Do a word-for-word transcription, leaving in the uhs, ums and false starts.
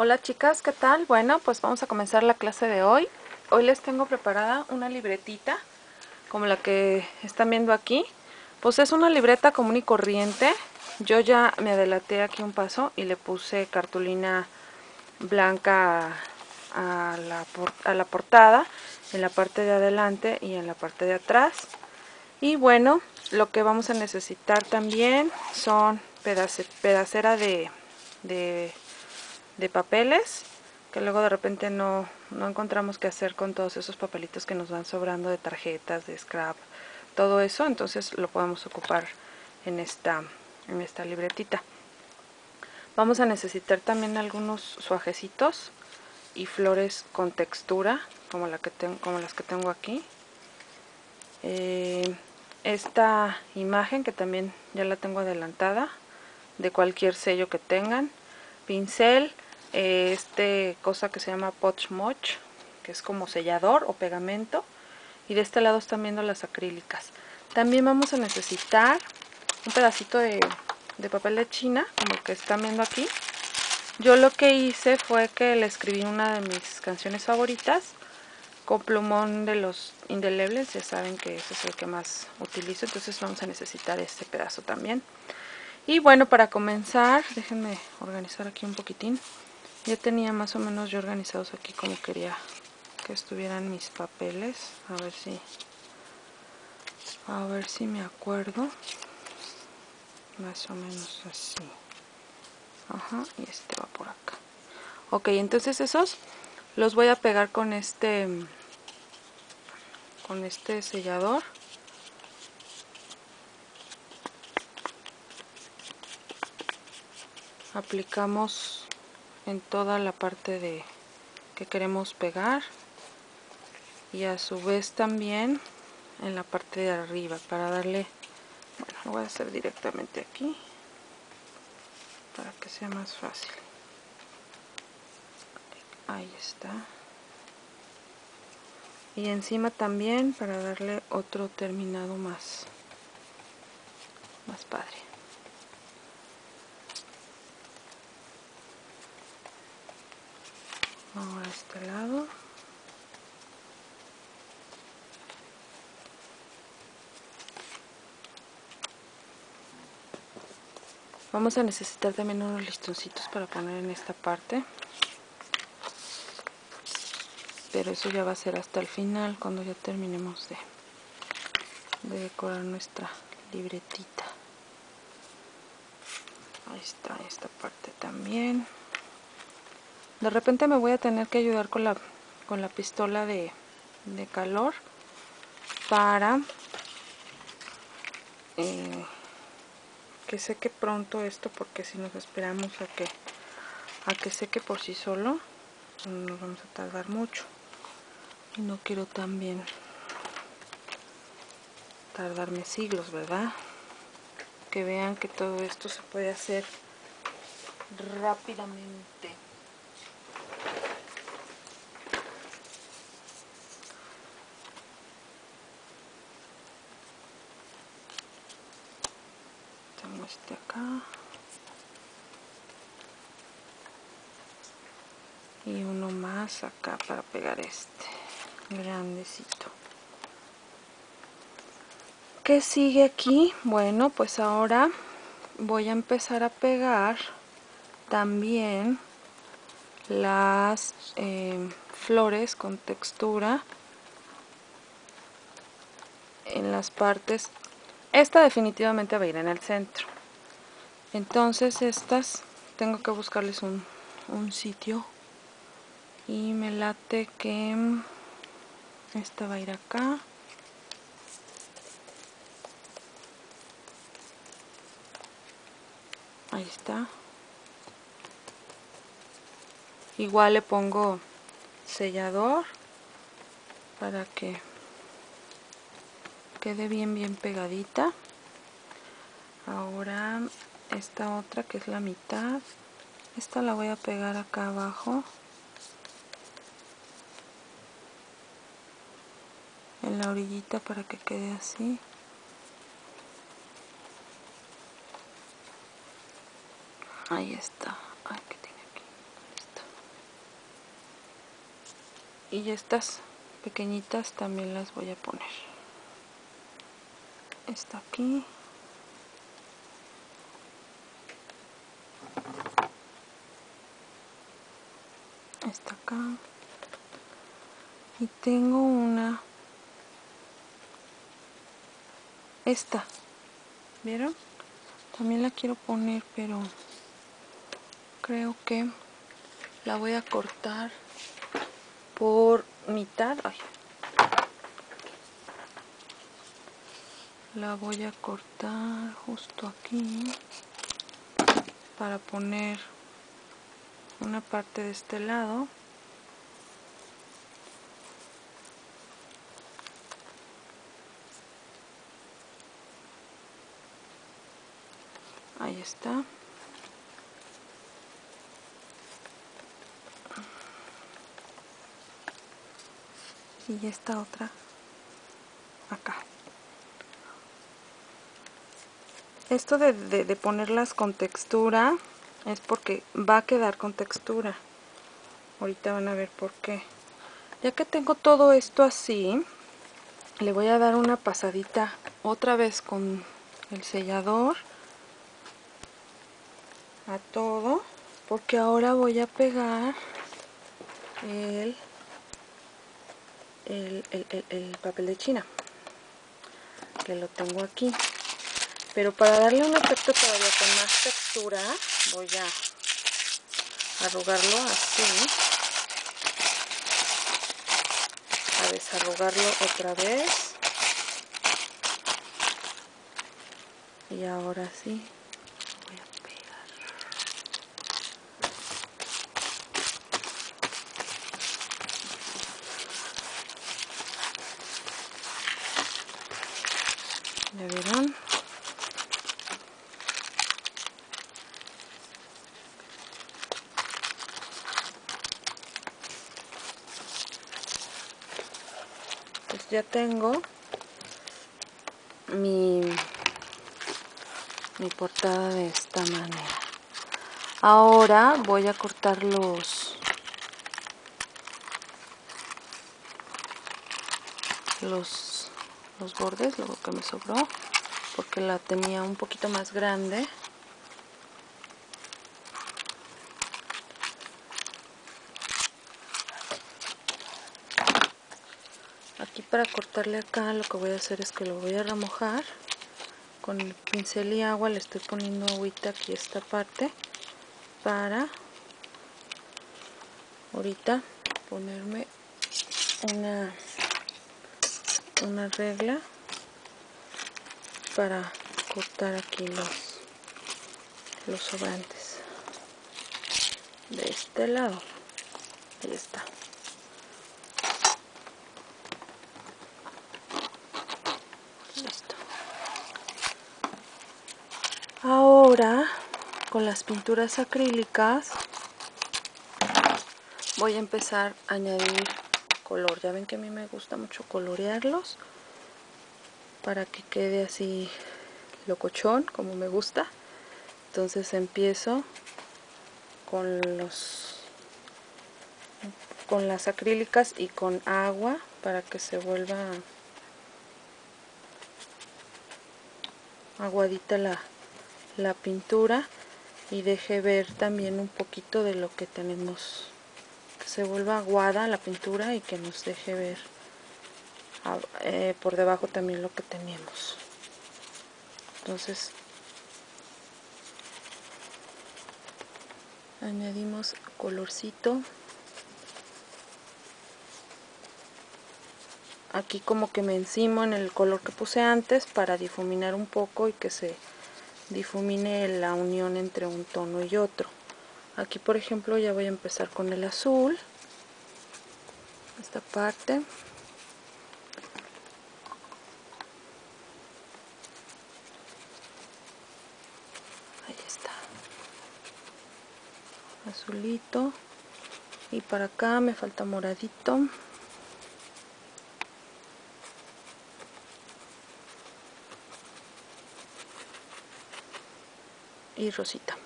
Hola chicas, ¿qué tal? Bueno, pues vamos a comenzar la clase de hoy. Hoy les tengo preparada una libretita, como la que están viendo aquí. Pues es una libreta común y corriente. Yo ya me adelanté aquí un paso y le puse cartulina blanca a la, a la portada, en la parte de adelante y en la parte de atrás. Y bueno, lo que vamos a necesitar también son pedace, pedacera de... de de papeles, que luego de repente no, no encontramos qué hacer con todos esos papelitos que nos van sobrando de tarjetas, de scrap, todo eso, entonces lo podemos ocupar en esta, en esta libretita. Vamos a necesitar también algunos suajecitos y flores con textura, como, la que tengo, como las que tengo aquí. Eh, esta imagen, que también ya la tengo adelantada, de cualquier sello que tengan. Pincel, eh, este cosa que se llama Pochmoch, que es como sellador o pegamento, y de este lado están viendo las acrílicas. También vamos a necesitar un pedacito de, de papel de China, como el que están viendo aquí. Yo lo que hice fue que le escribí una de mis canciones favoritas con plumón de los indelebles, ya saben que ese es el que más utilizo, entonces vamos a necesitar este pedazo también. Y bueno, para comenzar, déjenme organizar aquí un poquitín. Ya tenía más o menos yo organizados aquí como quería que estuvieran mis papeles. A ver si, a ver si me acuerdo. Más o menos así. Ajá, y este va por acá. Ok, entonces esos los voy a pegar con este, con este sellador. Aplicamos en toda la parte de que queremos pegar y a su vez también en la parte de arriba para darle, bueno, lo voy a hacer directamente aquí para que sea más fácil. Ahí está. Y encima también para darle otro terminado más más padre. Ahora este lado. Vamos a necesitar también unos listoncitos para poner en esta parte, pero eso ya va a ser hasta el final, cuando ya terminemos de, de decorar nuestra libretita. Ahí está esta parte también. De repente me voy a tener que ayudar con la, con la pistola de, de calor para eh, que seque pronto esto, porque si nos esperamos a que a que seque por sí solo nos vamos a tardar mucho y no quiero también tardarme siglos, ¿verdad? Que vean que todo esto se puede hacer rápidamente. Tengo este acá y uno más acá para pegar este grandecito. ¿Qué sigue aquí? Bueno, pues ahora voy a empezar a pegar también las eh, flores con textura en las partes. Esta definitivamente va a ir en el centro, entonces estas tengo que buscarles un, un sitio, y me late que esta va a ir acá. Ahí está. Igual le pongo sellador para que quede bien bien pegadita. Ahora esta otra, que es la mitad, esta la voy a pegar acá abajo en la orillita para que quede así. Ahí está. Ay, ¿qué tiene aquí? Ahí está. Y estas pequeñitas también las voy a poner. Esta aquí. Esta acá. Y tengo una. Esta. ¿Vieron? También la quiero poner, pero creo que la voy a cortar por mitad. Ay. La voy a cortar justo aquí para poner una parte de este lado. Ahí está. Y esta otra acá. Esto de, de, de ponerlas con textura es porque va a quedar con textura. Ahorita van a ver por qué. Ya que tengo todo esto así, le voy a dar una pasadita otra vez con el sellador a todo, porque ahora voy a pegar el, el, el, el, el papel de China, que lo tengo aquí. Pero para darle un efecto todavía con más textura, voy a arrugarlo así, a desarrugarlo otra vez. Y ahora sí voy a pegar. ¿Ya vieron? Pues ya tengo mi, mi portada de esta manera. Ahora voy a cortar los los, los bordes, lo que me sobró, porque la tenía un poquito más grande. Aquí para cortarle acá lo que voy a hacer es que lo voy a remojar con el pincel y agua. Le estoy poniendo agüita aquí esta parte para ahorita ponerme una una regla para cortar aquí los los sobrantes de este lado. Ahí está. Listo. Ahora con las pinturas acrílicas voy a empezar a añadir color. Ya ven que a mí me gusta mucho colorearlos para que quede así locochón, como me gusta. Entonces empiezo con los con las acrílicas y con agua para que se vuelva aguadita la, la pintura y deje ver también un poquito de lo que tenemos, que se vuelva aguada la pintura y que nos deje ver eh, por debajo también lo que tenemos. Entonces añadimos colorcito. Aquí como que me encimo en el color que puse antes para difuminar un poco y que se difumine la unión entre un tono y otro. Aquí por ejemplo ya voy a empezar con el azul, esta parte. Ahí está, azulito, y para acá me falta moradito. Y rosita.